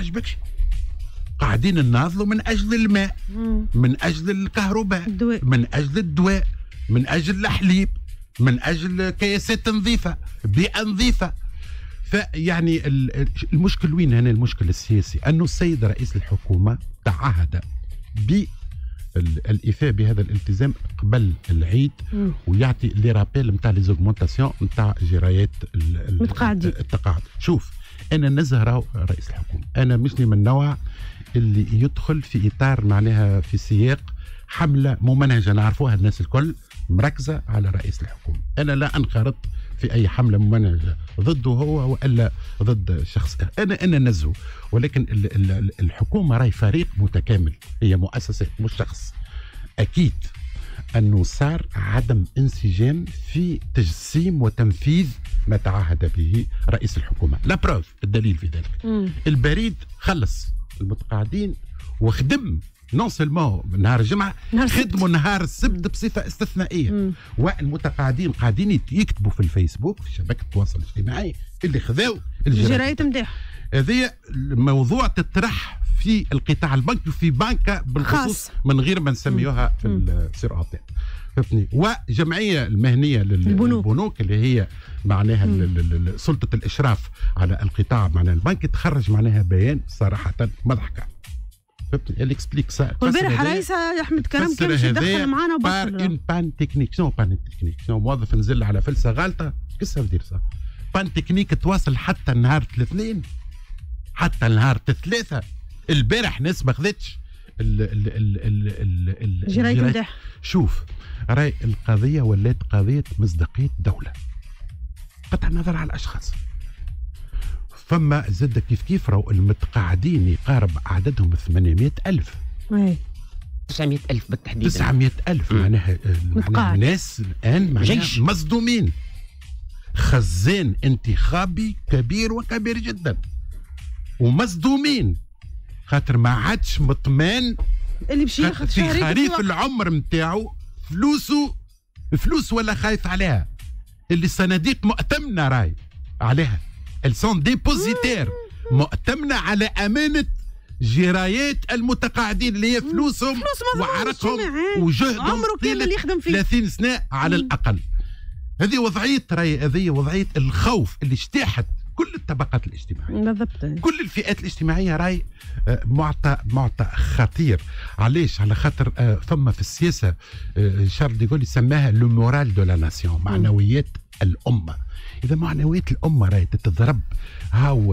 يعجبكش. قاعدين نناضلوا من اجل الماء، من اجل الكهرباء، من اجل الدواء، من اجل الحليب، من اجل كياسات نظيفه، بيئه نظيفه. فيعني المشكل وين هنا؟ المشكل السياسي انه السيد رئيس الحكومه تعهد بالإيفاء بهذا الالتزام قبل العيد، ويعطي لي رابيل نتاع لي زوغمونتاسيون نتاع جرايات التقاعد. شوف انا نزهر رئيس الحكومه، انا مش من النوع اللي يدخل في اطار معناها في سياق حمله ممنهجه نعرفوها الناس الكل مركزه على رئيس الحكومه. انا لا انخرط في اي حمله ممنهجه ضده هو والا ضد شخص. انا نزهه، ولكن الحكومه راهي فريق متكامل، هي مؤسسات مش شخص. اكيد انه صار عدم انسجام في تجسيم وتنفيذ ما تعهد به رئيس الحكومه. لا بروف، الدليل في ذلك البريد خلص المتقاعدين وخدم نون سلمون نهار الجمعه، خدموا نهار السبت بصفه استثنائيه. والمتقاعدين قاعدين يكتبوا في الفيسبوك في شبكه التواصل الاجتماعي اللي خذاو الجرايات نتاعهم. هذه موضوع تطرح في القطاع البنكي وفي بنكه بالخصوص من غير ما نسميوها في السير اوتيل، فهمتني. وجمعيه المهنيه للبنوك اللي هي معناها سلطه الاشراف على القطاع معناها البنكي تخرج معناها بيان صراحه مضحكه، فهمتني. اللي اكسبليك سا والبارح رئيس احمد كرم كان باش يدخل معنا وبطل ان بان تكنيك. شنو بان تكنيك؟ شنو موظف نزل على فلسه غالطه كيفاش دير صح؟ بان تكنيك تواصل حتى النهار الاثنين، حتى النهار الثلاثه. البارح ناس ما خذتش الجرايد نتاعها. شوف راي القضيه ولات قضيه مصداقيه دوله، قطع النظر على الاشخاص. فما زاد كيف راهو المتقاعدين يقارب عددهم 800,000 900,000 بالتحديد. 900,000 معناها الناس الان معناها مصدومين. خزان انتخابي كبير وكبير جدا ومصدومين خاطر ما عادش مطمئن اللي باش ياخذ في خريف العمر نتاعو فلوس ولا خايف عليها. اللي الصناديق مؤتمنه راي عليها، السون ديبوزيتير مؤتمنه على امانه جرايات المتقاعدين اللي هي فلوسهم وعرقهم وجهدهم عمره كامل يخدم فيه 30 سنه على الاقل. هذه وضعيه راي، هذه وضعيه الخوف اللي اجتاحت كل الطبقات الاجتماعيه بالضبط، كل الفئات الاجتماعيه راي. معطى خطير. علاش؟ على خاطر فما في السياسه شارل ديغول يسماها لو مورال دو لا ناسيون، معنويات الامه. اذا معنويات الامه راهي تتضرب هاو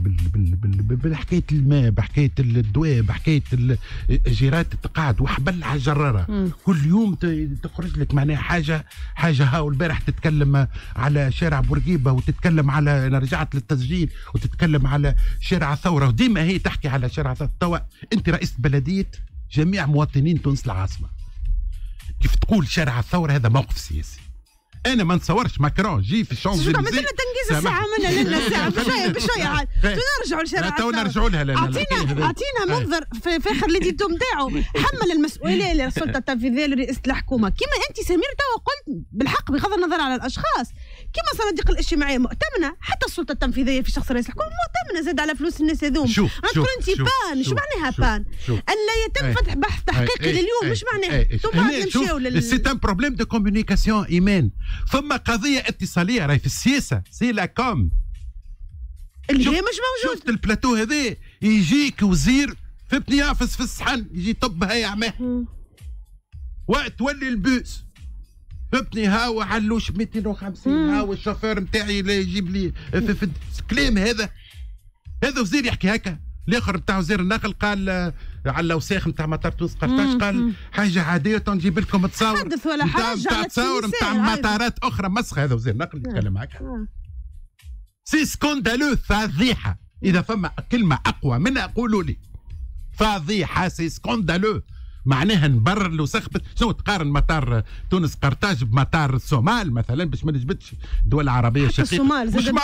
بحكايه الماء، بحكايه الدواء، بحكايه جيرات التقاعد وحبل على جراره، كل يوم تخرج لك معناها حاجه هاو. البارح تتكلم على شارع بورقيبه وتتكلم على، انا رجعت للتسجيل، وتتكلم على شارع الثوره، وديما هي تحكي على شارع الثوره. توا انت رئيس بلديه جميع مواطنين تونس العاصمه، كيف تقول شارع الثوره؟ هذا موقف سياسي. انا ما نتصورش ماكرون جي في الشانزليزيه مثلا تنجيز الساعه منا للساعه بشويه عاد نرجعوا لشارع تو نرجعوا لها. اعطينا منظر في اخر الديتو نتاعو حمل المسؤوليه للسلطه التنفيذيه لرئاسه الحكومه. كما انت سمير توا قلت بالحق بغض النظر على الاشخاص، كما صناديق الاجتماعيه مؤتمنه، حتى السلطه التنفيذيه في شخص رئيس الحكومه مؤتمنه زاد على فلوس الناس هذوم. تقول انت بان، شو معناها بان؟ ان لا يتم فتح بحث تحقيقي لليوم، مش معناها ثم نمشيو سي ان بروبليم دو كومونيكاسيون ايمان. فما قضيه اتصاليه راهي في السياسه، سي لا كوم اللي هي مش موجود. شفت البلاتو هذا يجيك وزير فهمتني يعفس في الصحن، يجي طب هاي عماه وقت تولي البوس فهمتني هاو علوش 250 هاو الشوفير نتاعي يجيب لي في كلام. هذا وزير يحكي هكا. الاخر نتاع وزير النقل قال على الوساخ نتاع مطار تونس قرطاج قال حاجه عاديه نجيب لكم تصاور حدث ولا حاجه نتاع تصاور نتاع مطارات اخرى مسخ. هذا وزير النقل يتكلم هكا. سي سكوندالو، فضيحه. اذا فما كلمه اقوى منها قولوا لي. فضيحه، سي سكوندالو. معناها نبرر الوسخ. شنو تقارن مطار تونس قرطاج بمطار الصومال مثلا باش ما نجبدش الدول العربيه الشقيقه؟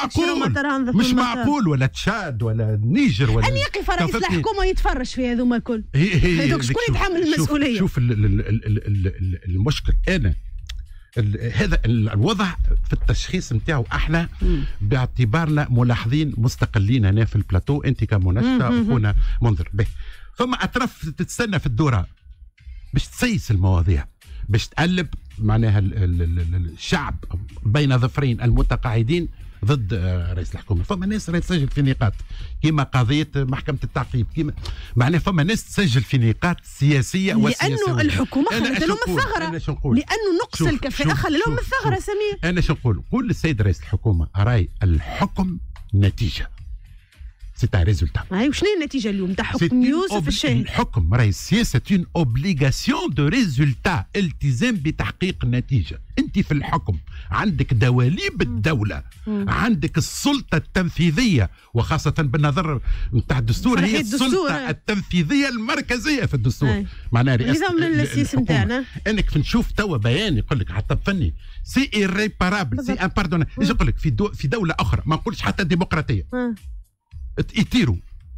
مش معقول ولا تشاد ولا النيجر ولا ان يقف رئيس الحكومه يتفرج في هذوما الكل. هذوك شكون يتحمل المسؤوليه؟ شوف المشكل. انا هذا الوضع في التشخيص نتاعو احنا باعتبارنا ملاحظين مستقلين هنا في البلاتو، انت كمنشطه اخونا منذر به. فما اطراف تتستنى في الدوره باش تسيس المواضيع، باش تقلب معناها الشعب بين ظفرين المتقاعدين ضد رئيس الحكومه. فما ناس راهي تسجل في نقاط كيما قضيه محكمه التعقيب، كيما معناها فما ناس تسجل في نقاط سياسيه وسياسيه. لانه الحكومه خلت لهم الثغره، لانه نقص الكفاءه خلى لهم الثغره. سمير انا شو نقول؟ قول للسيد رئيس الحكومه راي الحكم نتيجه، سي ان ريزولتا. وشنو هي النتيجه اليوم تاع حكم يوسف الشاهد؟ الحكم راهي السياسه اون اوبليغاسيون دو ريزولتا، التزام بتحقيق نتيجه. انت في الحكم عندك دواليب الدوله، عندك السلطه التنفيذيه، وخاصه بالنظر نتاع الدستور هي السلطه التنفيذيه المركزيه في الدستور. معناها النظام السياسي نتاعنا. انك نشوف توا بيان يقول لك حتى فني سي ايريبارابل، سي امباردون. يقول لك في دوله اخرى، ما نقولش حتى ديمقراطيه، يطيروا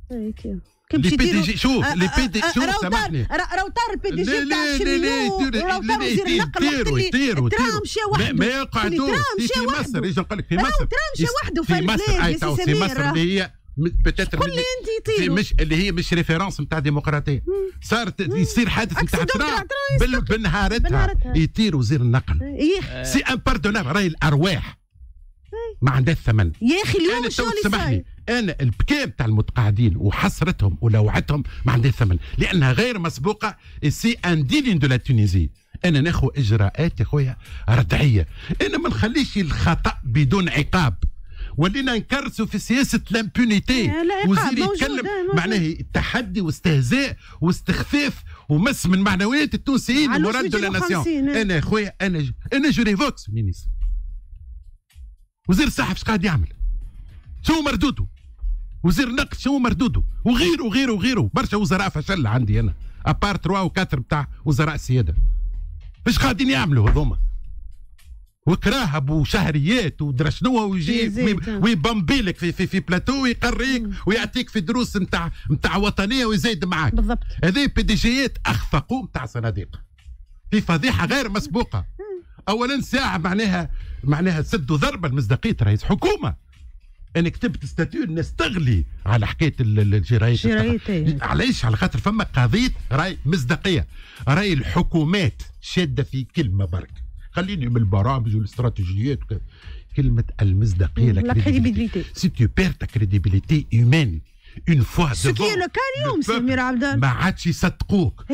لي بي دي جي. شوف لي بي دي، شوف سامحني، راهو طار البي دي جي تاع شنو، راهو طار وزير النقل يطيروا ترام مشى وحده، ما يقعدوش في مصر. يجي يقول لك في مصر ترام مشى وحده في مصر، في مصر اللي هي بتاتر مش اللي هي مش ريفيرونس نتاع ديمقراطيه، صارت يصير حادث نتاع ترام بنهارتها يطير وزير النقل. سي امباردونابل. راهي الارواح ما عندها ثمن يا اخي. اليوم شو اللي سامحني، انا البكاء تاع المتقاعدين وحسرتهم ولوعتهم ما عندها ثمن، لانها غير مسبوقه. سي ان ديلين دو لا تونيزي. انا ناخذ اجراءات يا خويا ردعيه، انا ما نخليش الخطا بدون عقاب. ولينا نكرسوا في سياسه لامبونيتي، وزير يتكلم معناه تحدي واستهزاء واستخفاف ومس من معنويات التونسيين ومورال دو لا ناسيون. انا يا خويا انا جو ريفوكس مينيستر. وزير الصحه ايش قاعد يعمل؟ شو مردوده؟ وزير النقل شو مردوده؟ وغيره وغيره وغيره. برشا وزراء فشل عندي انا، ابار 3 و4 بتاع وزراء السياده. ايش قاعدين يعملوا هذوما؟ وكراهب وشهريات ودرشنوه ويجي ويبمبيلك في بلاتو ويقريك ويعطيك في دروس نتاع وطنيه ويزيد معاك. بالضبط. هذه بيديجيات اخفقوا نتاع صناديق في فضيحه غير مسبوقه. اولا ساعه معناها سدوا ضربه لمصداقيه رئيس حكومه. انا كتبت ستاتيو نستغلي على حكايه الجرايات. علاش؟ على خاطر فما قضيه راي مصداقيه، راي الحكومات شاده في كلمه برك. خليني من البرامج والاستراتيجيات كلمه المصداقيه، لا كريديبيليتي. سي تو بير تا كريديبيليتي هيومين اون فوا سكي لو كان اليوم سمير عبدان ما عادش يصدقوك.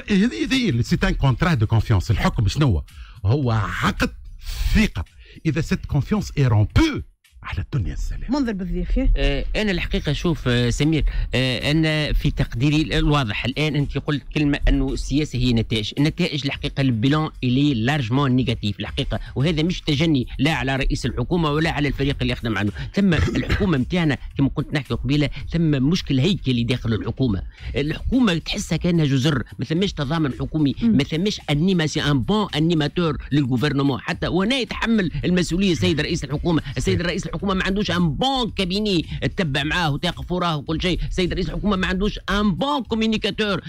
هذه سي ان كونترا دو كونفيونس. الحكم شنو هو؟ عقد ثقه. اذا سيت كونفيونس اي رومبو على الدنيا السلام. منظر بالضيف. انا الحقيقه شوف سمير، انا في تقديري الواضح الان انت قلت كلمه انه السياسه هي نتائج. النتائج الحقيقه البيلان الي لارجمون نيجاتيف الحقيقه، وهذا مش تجني لا على رئيس الحكومه ولا على الفريق اللي يخدم عنه. ثم الحكومه نتاعنا كما كنت نحكي قبيله، ثم مشكل هيكلي داخل الحكومه. الحكومه تحسها كانها جزر، ما ثماش تضامن حكومي، ما ثماش انيماسيون ان بون انيماتور للغوفرنمون. حتى وانا يتحمل المسؤوليه السيد رئيس الحكومه. السيد رئيس الحكومه ما عندوش ان بون كابيني تتبع معاه وتقف وراه وكل شيء. السيد رئيس الحكومه ما عندوش ان بون كوميونيكاتور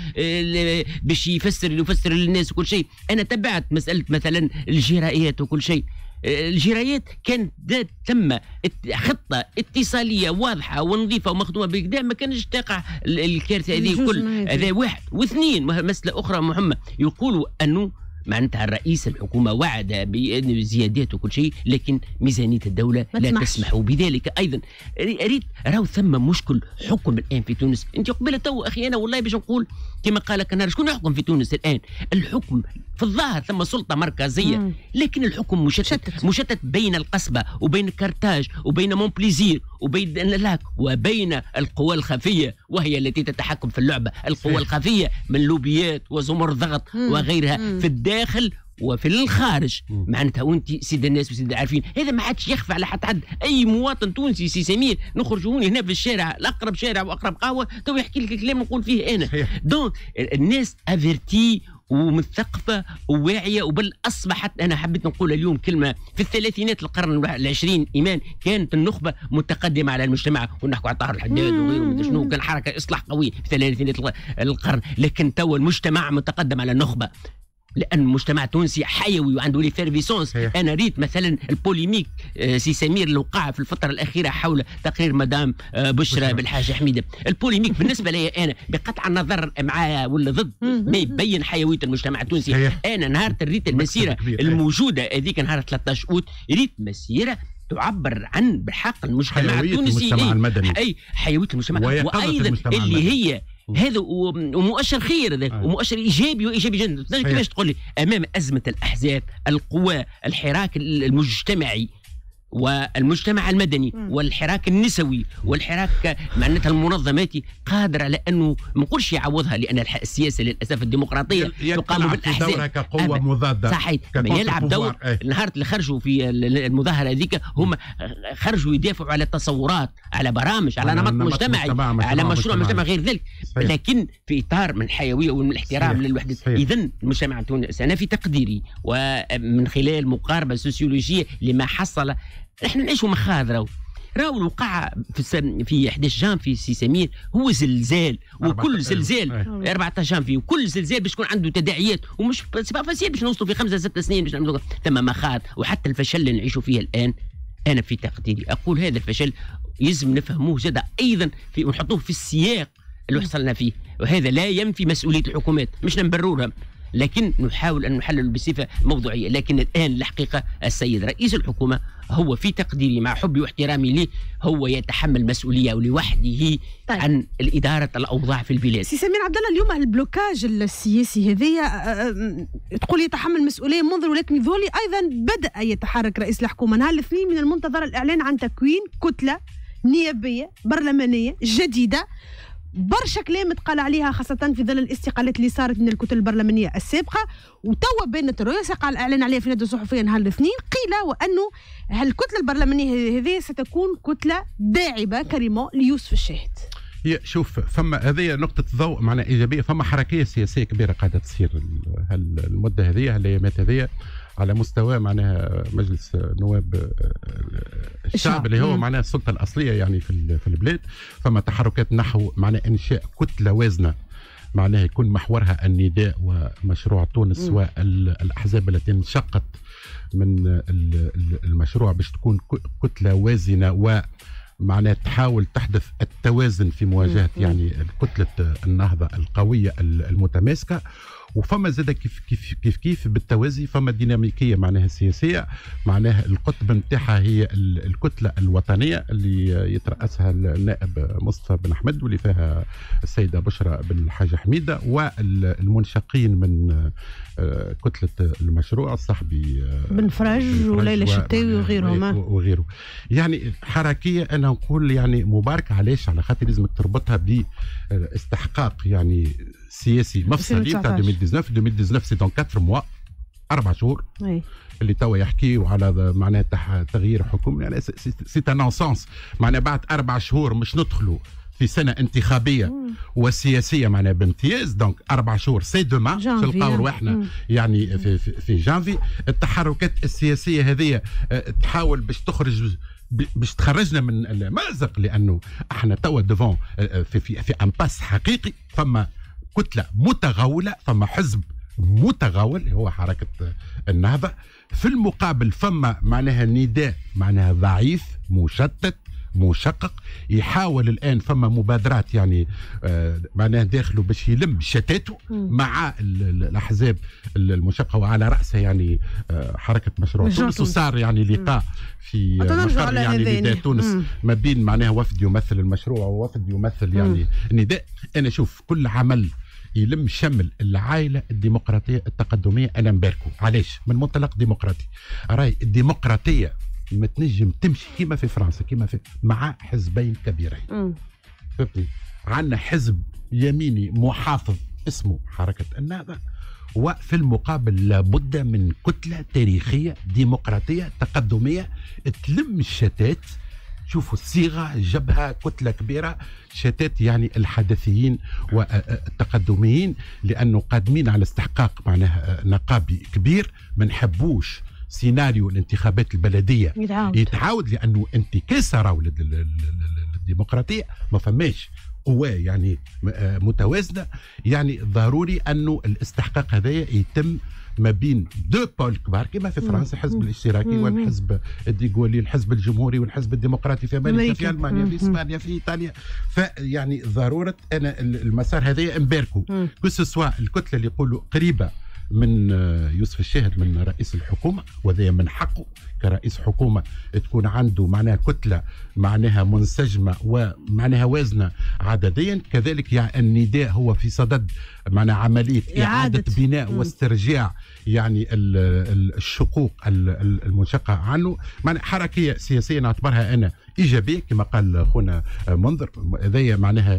باش يفسر للناس وكل شيء. انا تبعت مساله مثلا الجرايات وكل شيء. الجرايات كانت ثم خطه اتصاليه واضحه ونظيفه ومخدومه بكدا، ما كانش تقع الكارثه هذه كل. هذا واحد. واثنين مساله اخرى مهمه، يقولوا انه معناتها الرئيس الحكومة وعد بزيادات وكل شيء، لكن ميزانية الدولة لا تسمح بذلك. أيضا أريد راهو ثم مشكل حكم الآن في تونس. أنت قبل تو أخي أنا والله باش نقول كما قال كنار، شكون يحكم في تونس الآن؟ الحكم في الظاهر ثم سلطة مركزية، لكن الحكم مشتت بين القصبة وبين كارتاج وبين مونبليزير وبين لاك وبين القوى الخفية، وهي التي تتحكم في اللعبة. القوى الخفية من لوبيات وزمر ضغط وغيرها في الداخل وفي الخارج. معناتها وانت سيد الناس وسيد عارفين هذا ما عادش يخفى على حد. اي مواطن تونسي سي سمير نخرجوا هنا في الشارع، الاقرب شارع واقرب قهوه، تو يحكي لك الكلام نقول فيه انا. دونك الناس افيرتي ومثقفة وواعية. وبل أصبحت، أنا حبيت نقول اليوم كلمة، في الثلاثينات القرن العشرين إيمان كانت النخبة متقدمة على المجتمع، ونحكوا على طاهر الحداد وغيره من شنو، كان حركة إصلاح قوي في ثلاثينات القرن. لكن تو المجتمع متقدم على النخبة. لان المجتمع التونسي حيوي وعنده ليفيرفيسونس. انا ريت مثلا البوليميك سي سمير اللي وقع في الفتره الاخيره حول تقرير مدام بشرى بالحاجه حميده. البوليميك بالنسبه لي انا بقطع النظر معايا ولا ضد ما يبين حيويه المجتمع التونسي. انا نهار ريت المسيره الموجوده هذيك نهار 13 اوت ريت مسيره تعبر عن بالحق المجتمع التونسي، المجتمع المدني، اي حيويه المجتمع، وايضا اللي هي هذا ومؤشر خير هذا ومؤشر ايجابي وايجابي جدا. كيفاش تقول لي امام ازمه الاحزاب، القوى، الحراك المجتمعي والمجتمع المدني والحراك النسوي والحراك معناتها المنظماتي قادر على انه ما نقولش يعوضها، لان السياسه للاسف الديمقراطيه تقام بالاحزاب كقوه مضاده. صحيح، يلعب دور. النهار اللي خرجوا في المظاهره هذيك هم خرجوا يدافعوا على تصورات، على برامج، على نمط مجتمعي، على مشروع مجتمع غير ذلك، لكن في اطار من الحيويه ومن الاحترام للوحده. اذا المجتمع التونسي انا في تقديري ومن خلال مقاربه سوسيولوجيه لما حصل، نحن نعيشوا مخاذ. راهو الوقع في 11 جانفي سي سمير هو زلزال، وكل زلزال 14 جانفي وكل زلزال باش يكون عنده تداعيات، ومش سبا فاسيل باش نوصلوا في 5-6 سنين باش نعملوا ثم مخاذ. وحتى الفشل اللي نعيشوا فيه الان انا في تقديري اقول هذا الفشل يلزم نفهموه زاد ايضا في ونحطوه في السياق اللي وصلنا فيه، وهذا لا ينفي مسؤوليه الحكومات، مش نبررها لكن نحاول ان نحلل بصفه موضوعيه. لكن الان الحقيقه السيد رئيس الحكومه هو في تقديري مع حبي واحترامي ليه هو يتحمل مسؤوليه لوحده عن الاداره الاوضاع في البلاد. سي سمير عبد الله، اليوم البلوكاج السياسي هذيا تقول يتحمل مسؤوليه منذر، ولكن ذولي ايضا بدا يتحرك رئيس الحكومه. نهار الاثنين من المنتظر الاعلان عن تكوين كتله نيابيه برلمانيه جديده. برشا كلام تقال عليها خاصة في ظل الاستقالات اللي صارت من الكتل البرلمانية السابقة، وتوا بينت الرؤية قال الإعلان عليها في ندوة صحفية نهار الاثنين، قيل وأنه هالكتلة البرلمانية هذه ستكون كتلة داعبة كريمون ليوسف الشاهد. شوف، فما هذه نقطة ضوء معنا إيجابية، فما حركية سياسية كبيرة قاعدة تصير المدة هذه، هالأيامات هذه على مستوى معناها مجلس نواب الشعب اللي هو معناها السلطة الأصلية يعني في البلاد. فما تحركات نحو معناها إنشاء كتلة وازنة معناها يكون محورها النداء ومشروع تونس والأحزاب التي انشقت من المشروع باش تكون كتلة وازنة ومعناها تحاول تحدث التوازن في مواجهة يعني كتلة النهضة القوية المتماسكة. وفما زاد كيف بالتوازي فما ديناميكيه معناها سياسيه، معناها القطب نتاعها هي الكتله الوطنيه اللي يترأسها النائب مصطفى بن احمد واللي فيها السيده بشرى بالحاجه حميده، والمنشقين من كتله المشروع الصحبي بن فرج وليلى الشتاوي وغيره. يعني حركيه انا نقول يعني مباركه. علاش؟ على خاطر لازمك تربطها باستحقاق يعني سياسي مفصلي تاع 2019 سي دون 4 موا 4 شهور اللي توا يحكيوا على معناها تغيير حكم. يعني سي ان نونسونس، معناها بعد 4 شهور مش ندخلوا في سنه انتخابيه وسياسيه معناها بامتياز. دونك 4 شهور سي دوما تلقاو رواحنا يعني في جانفي. التحركات السياسيه هذه تحاول باش تخرجنا من المأزق، لانه احنا توا ديفون في امباس حقيقي. فما كتله متغوله، فما حزب متغول هو حركه النهضه. في المقابل فما معناها نداء معناها ضعيف مشتت مشقق يحاول الان. فما مبادرات يعني معناها داخله باش يلم شتاته مع الاحزاب المشققه، وعلى راسها يعني حركه مشروع تونس. وصار يعني لقاء في مقر يعني نداء تونس ما بين معناها وفد يمثل المشروع ووفد يمثل يعني النداء. انا شوف كل عمل يلم شمل العائله الديمقراطيه التقدميه انا نباركه. علاش؟ من منطلق ديمقراطي. راي الديمقراطيه ما تنجم تمشي كما في فرنسا كما في مع حزبين كبيرين. فهمتني؟ عندنا حزب يميني محافظ اسمه حركه النهضه، وفي المقابل لابد من كتله تاريخيه ديمقراطيه تقدميه تلم الشتات. شوفوا الصيغه جبهه كتله كبيره شتات يعني الحدثيين والتقدميين، لانه قادمين على استحقاق معناها نقابي كبير. ما نحبوش سيناريو الانتخابات البلديه يتعاود لانه انتكاسه راهو للديمقراطيه ما فماش. قوى يعني متوازنه، يعني ضروري انه الاستحقاق هذايا يتم ما بين دو بول كبار كما في فرنسا، الحزب الاشتراكي والحزب الديغولي، الحزب الجمهوري والحزب الديمقراطي في امريكا، في المانيا، في اسبانيا، في ايطاليا. فيعني ضروره انا المسار هذايا نباركوا كو الكتله اللي يقولوا قريبه من يوسف الشاهد من رئيس الحكومه، وهذا من حقه كرئيس حكومه تكون عنده معناها كتله معناها منسجمه ومعناها وازنه عدديا. كذلك يعني النداء هو في صدد معناها عمليه اعاده بناء واسترجاع يعني الشقوق المنشقه عنه، معناها حركيه سياسيه نعتبرها انا ايجابيه كما قال خونا منذر. هذايا معناها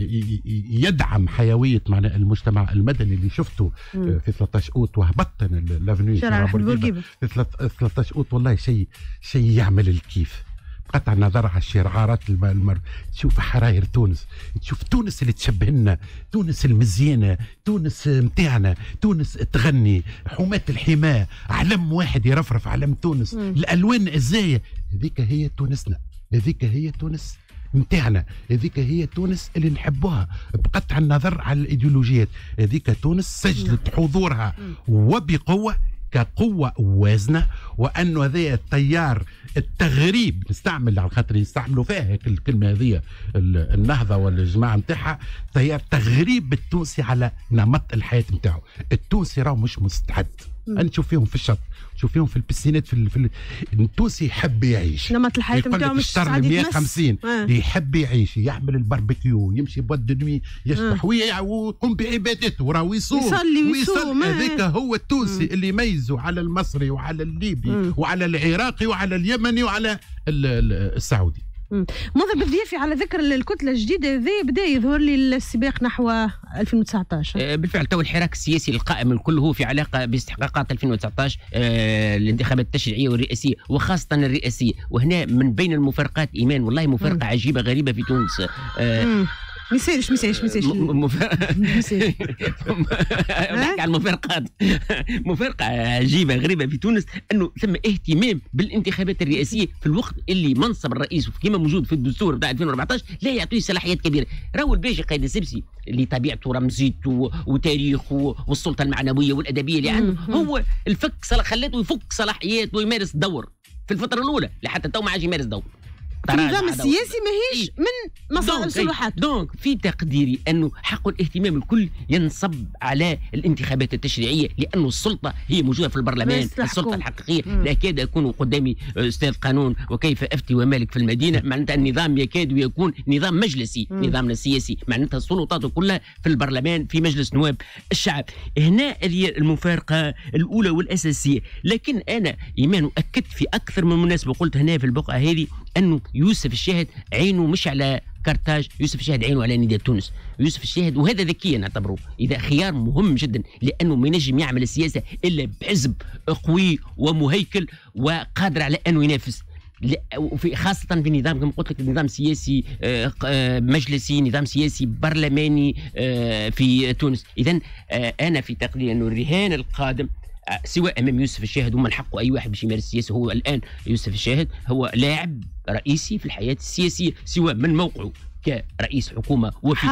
يدعم حيويه معناها المجتمع المدني اللي شفته في 13 اوت وهبط لافنيو في 13 اوت. والله شيء يعمل الكيف بقطع النظر على الشعارات تشوف حراير تونس، تشوف تونس اللي تشبه لنا، تونس المزيانه، تونس متاعنا، تونس تغني حماة الحماة، علم واحد يرفرف علم تونس، الالوان الزايه، هذيك هي تونسنا، هذيك هي تونس متاعنا، هذيك هي تونس اللي نحبوها بقطع النظر على الايديولوجيات. هذيك تونس سجلت حضورها وبقوه كقوة وازنة، وأنه هذا التيار التغريب نستعمل على خاطر يستعملوا فيها هيك الكلمة هذه النهضة والجماعة نتاعها، تيار تغريب التونسي على نمط الحياة نتاعو. التونسي راهو مش مستعد، نشوف فيهم في الشط، نشوف فيهم في البسينات في التونسي يحب يعيش نمط الحياة نتاعو مش مستعد 150 يحب يعيش، يعمل الباربيكيو، يمشي بود دنوي يشبح ويقوم بعبادته، راهو ويصلي. هذاك هو التونسي اللي يميزه على المصري وعلى الليبي وعلى العراقي وعلى اليمني وعلى السعودي. منذر بالضيافي على ذكر الكتله الجديده هذه بدا يظهر لي السباق نحو 2019. بالفعل تو الحراك السياسي القائم الكل هو في علاقه باستحقاقات 2019 الانتخابات التشريعيه والرئاسيه وخاصه الرئاسيه. وهنا من بين المفارقات ايمان والله مفارقه عجيبه غريبه في تونس. ميسالش نحكي على المفارقات. مفارقه عجيبه غريبه في تونس انه ثم اهتمام بالانتخابات الرئاسيه في الوقت اللي منصب الرئيس كما موجود في الدستور بتاع 2014 لا يعطيه صلاحيات كبيره. راهو الباشا قايد السبسي اللي طبيعته رمزيته وتاريخه والسلطه المعنويه والادبيه اللي عنده هو الفك خلاته يفك صلاحيات ويمارس الدور في الفتره الاولى لحتى تو ما عادش يمارس دور. النظام السياسي ماهيش من مصادر صلاحات. دونك في تقديري انه حق الاهتمام الكل ينصب على الانتخابات التشريعيه، لانه السلطه هي موجوده في البرلمان، السلطه الحقيقيه. لا يكاد يكون قدامي استاذ قانون وكيف افتي ومالك في المدينه، معناتها النظام يكاد يكون نظام مجلسي. نظامنا السياسي معناتها السلطات كلها في البرلمان في مجلس نواب الشعب. هنا المفارقه الاولى والاساسيه. لكن انا ايمان اكدت في اكثر من مناسبه قلت هنا في البقعه هذه انه يوسف الشاهد عينه مش على كارتاج، يوسف الشاهد عينه على نداء تونس. يوسف الشاهد وهذا ذكيا نعتبره اذا خيار مهم جدا، لانه ما ينجم يعمل السياسه الا بحزب قوي ومهيكل وقادر على انه ينافس، وفي خاصة في نظام كما قلت لك نظام سياسي مجلسي، نظام سياسي برلماني في تونس. إذن أنا في تقديري أنه الرهان القادم سواء امام يوسف الشاهد ومن حقه اي واحد باش يمارس السياسه. هو الان يوسف الشاهد هو لاعب رئيسي في الحياه السياسيه، سواء من موقعه كرئيس حكومه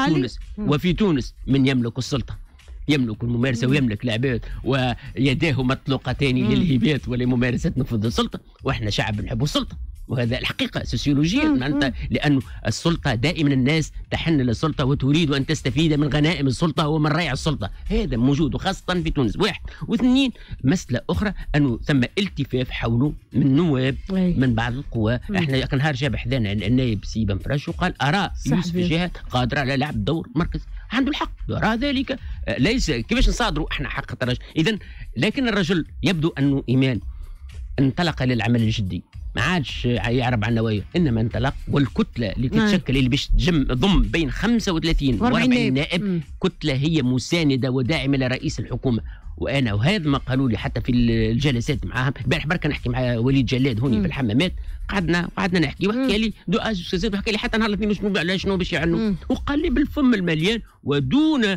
وفي تونس من يملك السلطه، يملك الممارسه ويملك العباد ويداه مطلوقتان للهبات ولممارسه نفوذ السلطه. واحنا شعب نحب السلطه، وهذا الحقيقه سوسيولوجيا معناتها، لانه السلطه دائما الناس تحن للسلطه وتريد ان تستفيد من غنائم السلطه ومن ريع السلطه. هذا موجود وخاصه في تونس. واحد واثنين، مساله اخرى انه ثم التفاف حوله من نواب من بعض القوى. احنا كان نهار جاب حذانا النائب سي بن فراش وقال ارى يوسف الشاهد قادر على لعب دور مركزي. عنده الحق يرى ذلك، ليس كيفاش نصادروا احنا حق الرجل. اذا لكن الرجل يبدو انه ايمان انطلق للعمل الجدي، ما عادش يعرب عن نوايا، انما انطلق. والكتله اللي تتشكل اللي باش تضم بين 35 و40 نائب كتله هي مسانده وداعمه لرئيس الحكومه. وهذا ما قالوا لي حتى في الجلسات معاهم. البارح بركه نحكي مع وليد جلاد هوني في الحمامات، قعدنا نحكي وحكى لي وحكى لي حتى نهار الاثنين شنو على شنو باش يعلنوا، وقال لي بالفم المليان ودون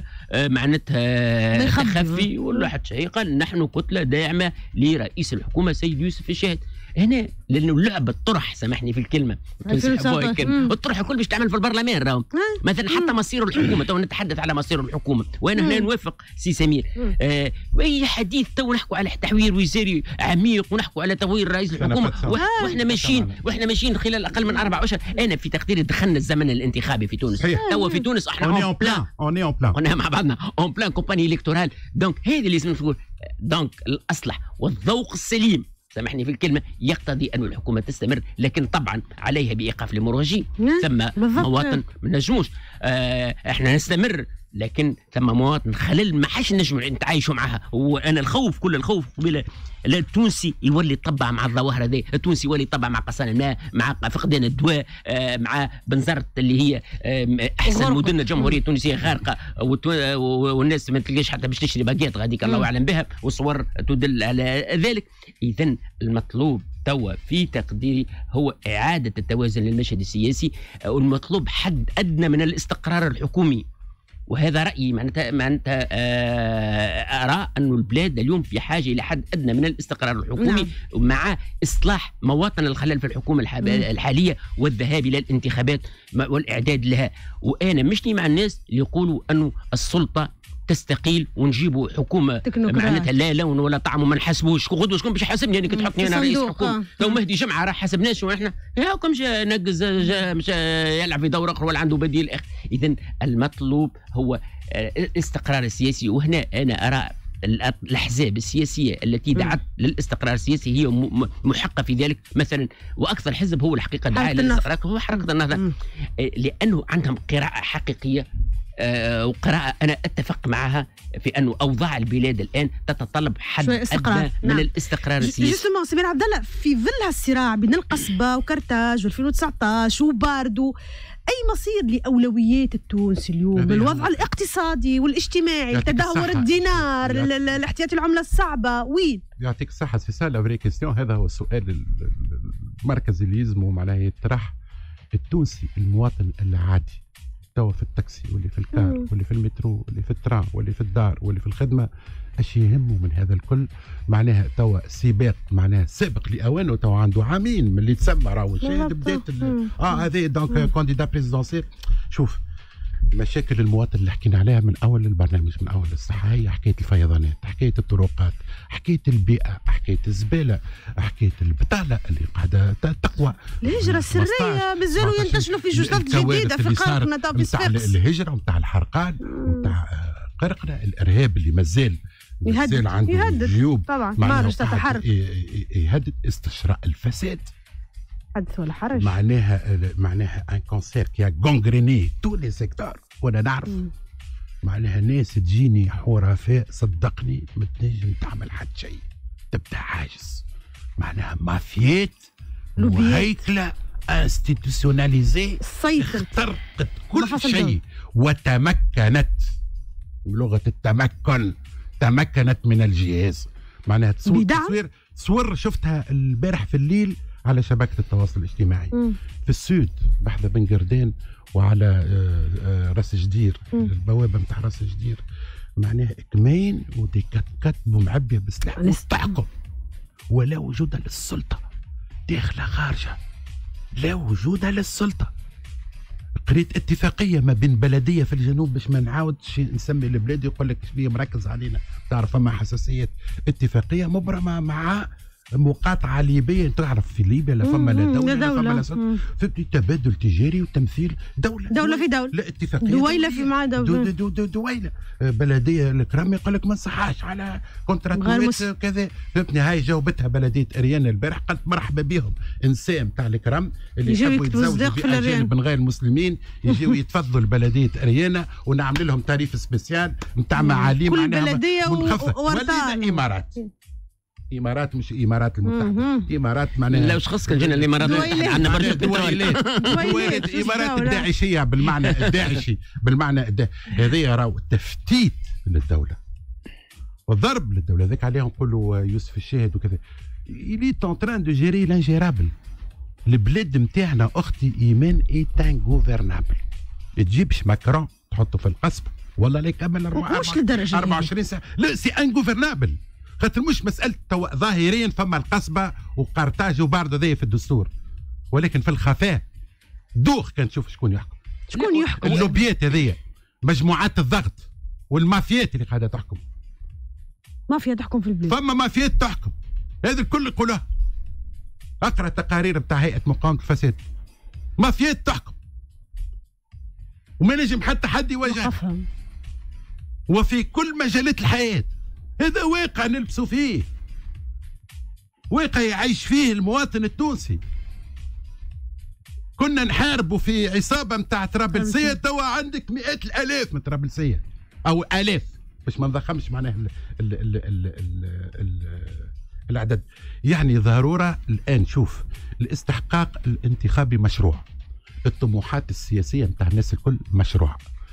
معناتها تخفي ولا حتى شيء، قال نحن كتله داعمه لرئيس الحكومه سيد يوسف الشاهد. هنا لانه اللعبه الطرح، سامحني في الكلمه، الطرح الكل باش تعمل في البرلمان راهو مثلا حتى مصير الحكومه. تو نتحدث على مصير الحكومه، وانا هنا نوافق سي سمير. اي حديث تو نحكوا على تحوير وزاري عميق ونحكوا على تغيير رئيس الحكومه واحنا ماشيين خلال اقل من 4 اشهر. انا في تقديري دخلنا الزمن الانتخابي في تونس. تو في تونس احنا اون بلان قلنا مع بعضنا اون بلان كومباني الكتورال. دونك هذا اللي لازم نقول. دونك الاصلح والذوق السليم، سامحني في الكلمه، يقتضي أن الحكومه تستمر، لكن طبعا عليها بايقاف المراجعين. ثم مواطن ما نجموش احنا نستمر، لكن ثم مواطن خلل ما حاش نجموا نتعايشوا معها. وانا الخوف كل الخوف قبيله التونسي يولي يطبع مع الظواهر هذه، التونسي يولي يطبع مع قصان الماء، مع فقدان الدواء، مع بنزرت اللي هي احسن مدن الجمهوريه التونسيه غارقه، والناس ما تلقاش حتى باش تشري باقيات غاديك الله اعلم بها، والصور تدل على ذلك. اذا المطلوب توا في تقديري هو اعاده التوازن للمشهد السياسي، والمطلوب حد ادنى من الاستقرار الحكومي. وهذا رأيي، معناتها أرى أن البلاد اليوم في حاجة إلى حد أدنى من الاستقرار الحكومي، مع إصلاح مواطن الخلل في الحكومة الحالية والذهاب إلى الانتخابات والإعداد لها. وأنا مشني مع الناس اللي يقولوا أنه السلطة تستقيل ونجيبوا حكومه معناتها لا لون ولا طعم وما نحاسبوش. غدوه شكون باش يحاسبني؟ انا كنت تحطني انا رئيس حكومه. تو مهدي جمعه راه حاسبناش واحنا هاكم جا نقز مش يلعب في دور اخر ولا عنده بديل اخر. اذا المطلوب هو الاستقرار السياسي. وهنا انا ارى الاحزاب السياسيه التي دعت للاستقرار السياسي هي محقه في ذلك. مثلا واكثر حزب هو الحقيقه دعا للاستقرار هو حركه النهضه، لانه عندهم قراءه حقيقيه، وقراءة أنا أتفق معها في أنه أوضاع البلاد الآن تتطلب حد أدنى من الاستقرار السياسي. جسمه سمير عبد الله، في ظل هالصراع بين القصبة وكرتاج و2019 وباردو، أي مصير لأولويات التونسي اليوم؟ الوضع الاقتصادي والاجتماعي، تدهور الدينار، الاحتياطي العملة الصعبة، وين؟ يعطيك الصحة. سي سا لا فري كيستيون. هذا هو السؤال المركزي اللي يلزمه معناها يطرح التونسي المواطن العادي توا في التاكسي واللي في الكار واللي في المترو واللي في الترام واللي في الدار واللي في الخدمه. اش يهمه من هذا الكل؟ معناها توا سباق، معناها سابق لاوانه. توا عنده عامين من اللي تسمى راهو شاهد بدات هذه دونك كانديدا بريزيدونسيال. شوف مشاكل المواطن اللي حكينا عليها من اول البرنامج، من اول الصحه، هي حكايه الفيضانات، حكايه الطرقات، حكايه البيئه، حكايه الزباله، حكايه البطاله اللي قاعده تقوى، الهجره السريه مازالوا ينتشلوا في جثث جديده في قرقنا تو في الهجره ونتاع الحرقان ونتاع قرقنا، الارهاب اللي مازال عنده جيوب طبعا مارج تتحرك، يهدد استشراء الفساد. حدث ولا حرج. معناها ان كونسير كي غونغريني تو لي سيكتور. وانا نعرف معناها ناس تجيني حرفاء صدقني ما تنجم تعمل حد شيء، تبدا عاجز. معناها مافيات وهيكله انستيتوسيوناليزي اخترقت كل شيء وتمكنت بلغه التمكن، تمكنت من الجهاز. معناها تصوير شفتها البارح في الليل على شبكة التواصل الاجتماعي في السود بحذا بن قردان وعلى راس جدير، البوابة متاع راس جدير. معناها كمين ودي كتبوا معبية بسلاح وطعقوا، ولا وجود للسلطة داخلة خارجة، لا وجود للسلطة. قريت اتفاقية ما بين بلدية في الجنوب باش ما نعاودش نسمي البلاد، يقول لك شبيه مركز علينا، تعرف ما حساسية. اتفاقية مبرمة مع مقاطعة ليبية. تعرف في ليبيا لا فما لا دولة لا فما لا سلطة، في تبادل تجاري وتمثيل دولة في دولة، لا اتفاقية دويلة في مع دولة دويلة. بلدية الكرام يقول لك ما نصحاش على كونتراتوات كذا، فهمتني. هاي جاوبتها بلدية أريانا البارح، قالت مرحبا بهم انسان تاع الكرام اللي يحبوا يتزوجوا بأجانب من غير المسلمين، يجيوا يتفضلوا لبلدية أريانا ونعمل لهم تعريف سبيسيال نتاع معاليم كل بلدية ولينا إمارات مش إمارات المتحدة، إمارات معناها لو شخص كان جينا الإمارات عندنا برشا دويلات إمارات الداعشية بالمعنى الداعشي، بالمعنى هذه راهو تفتيت للدولة والضرب للدولة. ذاك عليهم نقولوا يوسف الشاهد وكذا، إلي تونتران دو جيري لانجيرابل. البلاد نتاعنا أختي إيمان إيتان غوفرنابل. تجيبش ماكرون تحطه في القصب والله لا يكمل 24 ساعة، لا سي ان غوفرنابل. خاطر مش مساله ظاهريا فما القصبه وقرطاج وبارد هذايا في الدستور، ولكن في الخفاء دوخ كان تشوف شكون يحكم. شكون يحكم؟ اللوبيات هذيا، مجموعات الضغط والمافيات اللي قاعده تحكم. مافيا تحكم في البلاد. فما مافيات تحكم، هذا الكل يقولها. اقرا تقارير بتاع هيئه مقاومه الفساد. مافيات تحكم. وما نجم حتى حد يواجهها. وفي كل مجالات الحياه. هذا واقع نلبسوا فيه. واقع يعيش فيه المواطن التونسي. كنا نحاربوا في عصابه نتاع طرابلسيه، توا عندك مئات الالاف من طرابلسيه او الاف باش ما نضخمش معناه العدد. يعني ضروره الان شوف الاستحقاق الانتخابي مشروع، الطموحات السياسيه نتاع الناس الكل مشروع،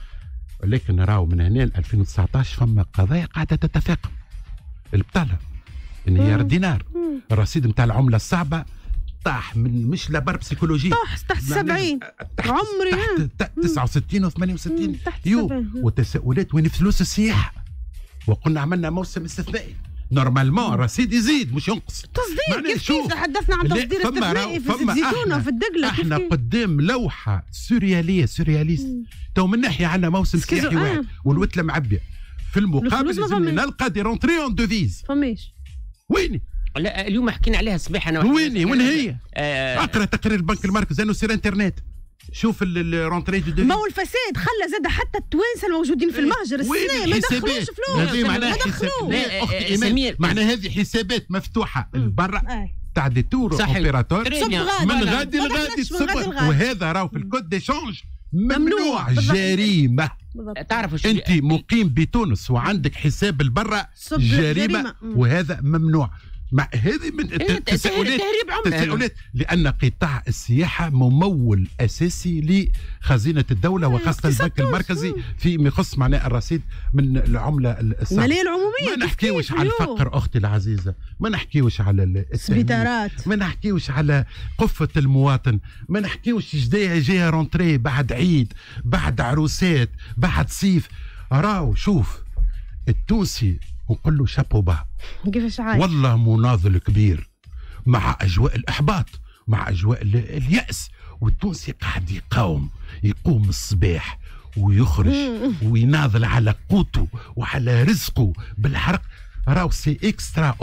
ولكن نراو من هنا ل 2019 فما قضايا قاعده تتفاقم. البطاله انهيار الدينار، الرصيد نتاع العمله الصعبه طاح من مش لبر بسيكولوجي، طاح تحت 70 عمري تحت 69 و68 يوم. وتساؤلات وين فلوس السياحه؟ وقلنا عملنا موسم استثنائي، نورمالمون الرصيد يزيد مش ينقص. تصدير كيف تحدثنا عن تصدير استثنائي في الزيتونه وفي الدقله. احنا قدام لوحه سورياليست. تو من ناحيه عندنا موسم سياحي واحد والوتله معبيه، في المقابل لازم نلقى دي رونتري اون دوفيز. فماش وين؟ لا اليوم حكينا عليها الصباح انا وين هي؟ اقرا تقرير البنك المركزي انه سير انترنت، شوف الرونتري دو دوفيز. ما هو الفساد خلى زاد حتى التوانسه الموجودين في المهجر السنه ما دخلوش فلوس. هذه معناها حسابات، معناها هذه حسابات مفتوحه لبرا تاع دي تور اوبيراتور من غادي لغادي وهذا راهو في الكود ديشونج ممنوع. جريمه. تعرف انت مقيم بتونس وعندك حساب البرا، جريمه وهذا ممنوع. مع هذه من التساؤلات لأن قطاع السياحة ممول أساسي لخزينة الدولة وخاصة البنك المركزي فيما يخص معناه الرصيد من العملة الصعبة. المالية العمومية. ما نحكيوش على الفقر أختي العزيزة، ما نحكيوش على السبيطارات، ما نحكيوش على قفة المواطن، ما نحكيوش جاية رونتري بعد عيد، بعد عروسات، بعد صيف. راو شوف التونسي ونقول له شابو با كيفاش عايش والله مناضل كبير مع اجواء الاحباط، مع اجواء الياس، والتونسي قاعد يقوم الصباح ويخرج ويناضل على قوته وعلى رزقه بالحرق. راهو سي اكسترا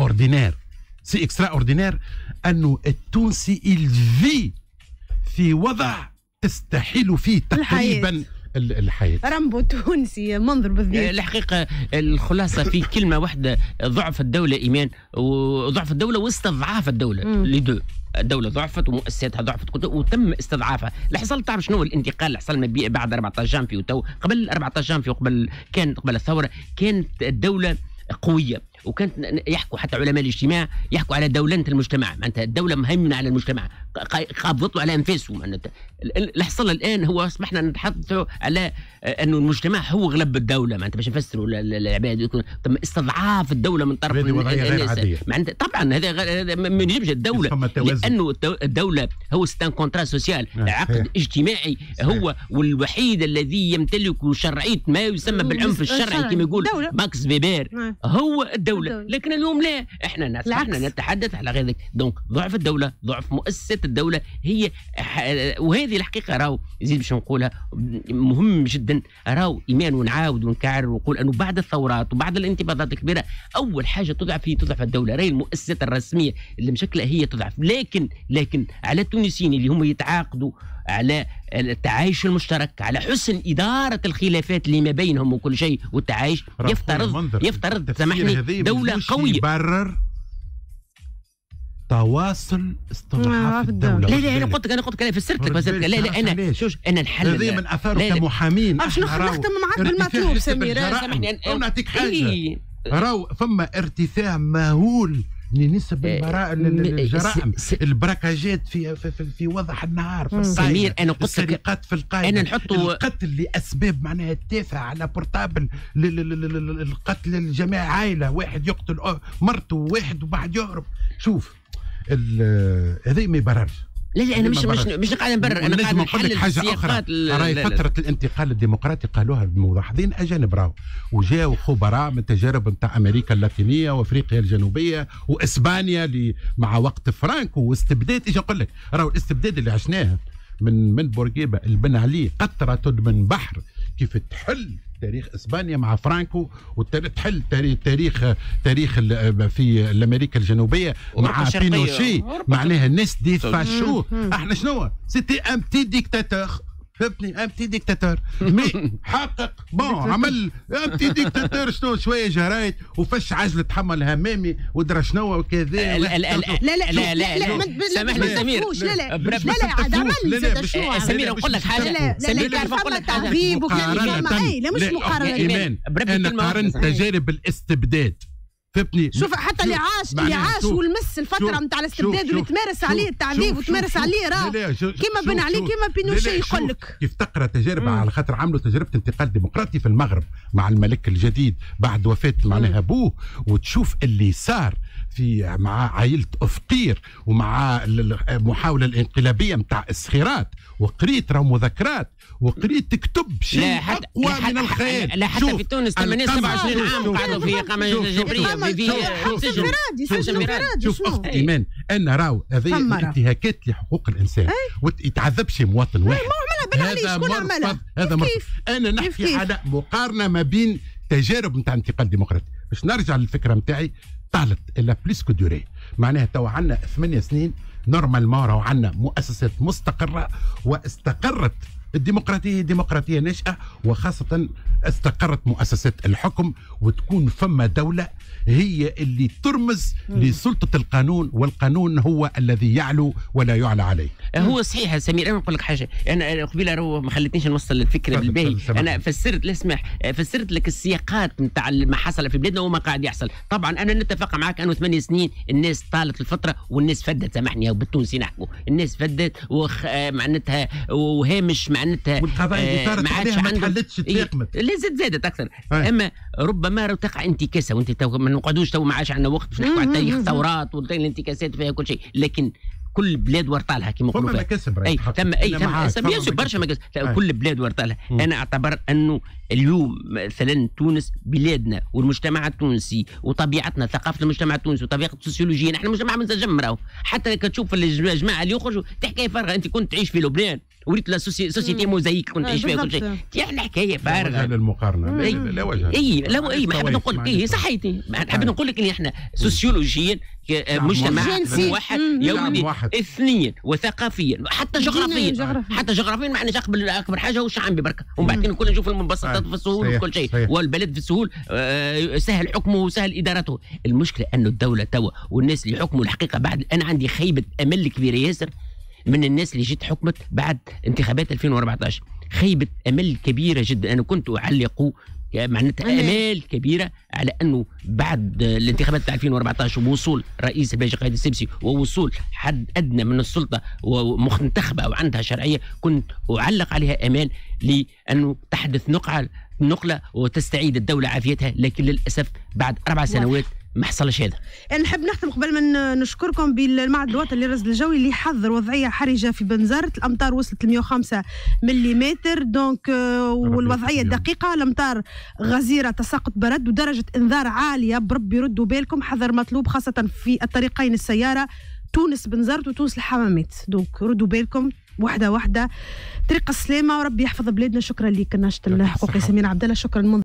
اوردينير انه التونسي الفي في وضع تستحيل فيه تقريبا الحياة. رامبو تونسي منظر بالذات. الحقيقة الخلاصة في كلمة واحدة، ضعف الدولة إيمان، وضعف الدولة واستضعاف الدولة لدو. الدولة ضعفت ومؤسساتها ضعفت وتم استضعافها. اللي حصل تعرف شنو الانتقال اللي حصل بعد 14 جانفي وتو قبل 14 جانفي وقبل قبل الثورة كانت الدولة قوية، وكانت يحكوا حتى علماء الاجتماع يحكوا على دولنة المجتمع، معناتها الدولة مهيمنة على المجتمع، قابضت له على أنفاسهم. اللي حصل الآن هو أصبحنا نتحدث على أنه المجتمع هو غلب الدولة، معناتها باش نفسروا العباد تم استضعاف الدولة من طرف الناس. معناتها طبعا هذا ما يجبش الدولة، لأنه الدولة هو ستان كونترا سوسيال، عقد اجتماعي هو والوحيد الذي يمتلك شرعية ما يسمى بالعنف الشرعي كما يقول ماكس فيبر هو الدولة. لكن اليوم لا، احنا نتحدث على غير ذلك. دونك ضعف الدولة، ضعف مؤسسات الدولة هي، وهذه الحقيقة راهو زيد باش نقولها مهم جدا. راهو إيمان ونعاود ونكرر ونقول أنه بعد الثورات وبعد الانتفاضات الكبيرة أول حاجة تضعف الدولة، راهي المؤسسات الرسمية اللي مشكلة هي تضعف. لكن على التونسيين اللي هم يتعاقدوا على التعايش المشترك، على حسن إدارة الخلافات اللي ما بينهم وكل شيء والتعايش، يفترض سامحني دولة قوية. يبرر تواصل استضعاف الدولة. لا انا قلت لك فسرت لك لا انا شوف انا نحل هذه من اثاره كمحامين. باش نختم معك بالمطلوب سمير. سامحني نعطيك حاجة. راهو فما ارتفاع مهول لنسب الجرائم، البراكاجات في وضح النهار، في سمير انا قلت السرقات في القاعدة، انا نحطوا القتل لاسباب معناها تافهه على بورتابل، القتل الجماعي عائله، واحد يقتل مرته وواحد وبعد يهرب. شوف هذا ما يبررش، لا انا مش قاعد نبرر، انا قاعد نحلل حاجه اخرى. راهي فتره الانتقال الديمقراطي قالوها الملاحظين اجانب، راهو وجاوا خبراء من تجارب نتاع امريكا اللاتينيه وافريقيا الجنوبيه واسبانيا مع وقت فرانكو واستبداد. ايش نقول لك، راهو الاستبداد اللي عشناه من بورقيبه البن عليه قطره من بحر، كيف تحل تاريخ اسبانيا مع فرانكو وتحل تاريخ في امريكا الجنوبيه مع بينوشي، معناها الناس دي فاشو. احنا شنو سيتي ان بتي ديكتاتور، فهمتني، ان بتي ديكتاتور مي حقق بون عمل ان بتي ديكتاتور، شنو شويه جرايد وفش عجله تحمل همامي ودرا شنو وكذا. لا لا لا لا سامحني سمير، لا لا لا عاد عمل سمير نقول لك حاجه، سمير تعرف نقول لك حاجه، لا مش مقارنه ايمان. انا قارنت تجارب الاستبداد، فهمتني. شوف حتى اللي عاش والمس الفتره نتاع الاستبداد واللي تمارس عليه التعذيب وتمارس عليه راه كيما بن علي كيما بينوشي يقول لك. كيف تقرا تجارب على خاطر عملوا تجربه انتقال ديمقراطي في المغرب مع الملك الجديد بعد وفاه معناها ابوه، وتشوف اللي صار في مع عائله افقير ومع المحاوله الانقلابيه نتاع السخيرات، وقريت راه مذكرات وقريت تكتب شيء اقوى من الخيال. لا حتى في تونس 27 عام قعدوا في اقامه جبريه في شوف اخت ايمان، ان راهو هذه انتهاكات لحقوق الانسان ويتعذبش مواطن واحد. هذا مرفض، هذا مرفض. انا نحكي على مقارنه ما بين تجارب نتاع انتقال ديمقراطي. باش نرجع للفكره نتاعي، طالت الا بليس كو دوري، معناها تو عندنا 8 سنين نورمالمون راهو عندنا مؤسسات مستقره واستقرت الديمقراطيه، ديمقراطيه ناشئه، وخاصه استقرت مؤسسات الحكم، وتكون فما دوله هي اللي ترمز لسلطه القانون، والقانون هو الذي يعلو ولا يعلى عليه. هو صحيح سمير، انا نقول لك حاجه، انا قبيله ما خلتنيش نوصل الفكره بالباهي. انا فسرت لك السياقات نتاع ما حصل في بلادنا وما قاعد يحصل. طبعا انا نتفق معك انه 8 سنين الناس طالت الفتره والناس فدت، سامحني بالتونسي نحكوا، الناس فدت معناتها وهامش معناتها والقضايا اللي صارت عليها ما تحلتش تفاقمت، لا زادت اكثر. اما ربما تقع انتكاسه، وانت ما نقعدوش تو ما عادش عندنا وقت باش نحكوا على تاريخ الثورات والانتكاسات فيها كل شيء، لكن كل بلاد ورطالها كما يقولوا فيها. تم بيان سور برشا مكاسب، كل بلاد ورطالها. انا اعتبر انه اليوم مثلا تونس بلادنا والمجتمع التونسي وطبيعتنا، ثقافه المجتمع التونسي وطبيعه السوسيولوجيه، نحن مجتمع منسجم راهو. حتى كتشوف الجماعه اللي يخرجوا تحكي فارغه، انت كنت تعيش في لبنان وليت لا سوسيتي موزايك كنت تعيش فيها كل شيء، يعني حكايه فارغه. لا وجه للمقارنه، لا وجه. ما حبيت نقول لك صحيتي، حبيت نقول لك اللي احنا سوسيولوجيا مجتمع واحد يومي، اثنين وثقافيا حتى جغرافيا ما عندناش اكبر حاجه هو الشعب ببركه، ومن بعد كل نشوف المنبسطات في السهول وكل شيء، والبلد في السهول سهل حكمه وسهل ادارته. المشكله انه الدوله توا والناس اللي حكموا الحقيقه بعد، انا عندي خيبه امل كبيره ياسر من الناس اللي جيت حكمت بعد انتخابات 2014، خيبه امل كبيره جدا. انا كنت اعلق معناتها امال كبيره على انه بعد الانتخابات تاع 2014 ووصول رئيس الباجي قايد السبسي ووصول حد ادنى من السلطه ومنتخبه او عندها شرعيه، كنت اعلق عليها امال لانه تحدث نقله وتستعيد الدوله عافيتها، لكن للاسف بعد 4 سنوات ما حصلش هذا. نحب نختم قبل ما نشكركم بالمعهد الوطني للرصد الجوي اللي حذر وضعيه حرجه في بنزرت، الامطار وصلت ل 105 ملم دونك، والوضعيه دقيقه، الامطار غزيره تساقط برد ودرجه انذار عاليه، بربي ردوا بالكم، حذر مطلوب خاصه في الطريقين السياره تونس بنزرت وتونس الحمامات، دونك ردوا بالكم واحده طريق السلامه وربي يحفظ بلادنا. شكرا لك ناشط الحقوقي سمير عبد الله، شكرا.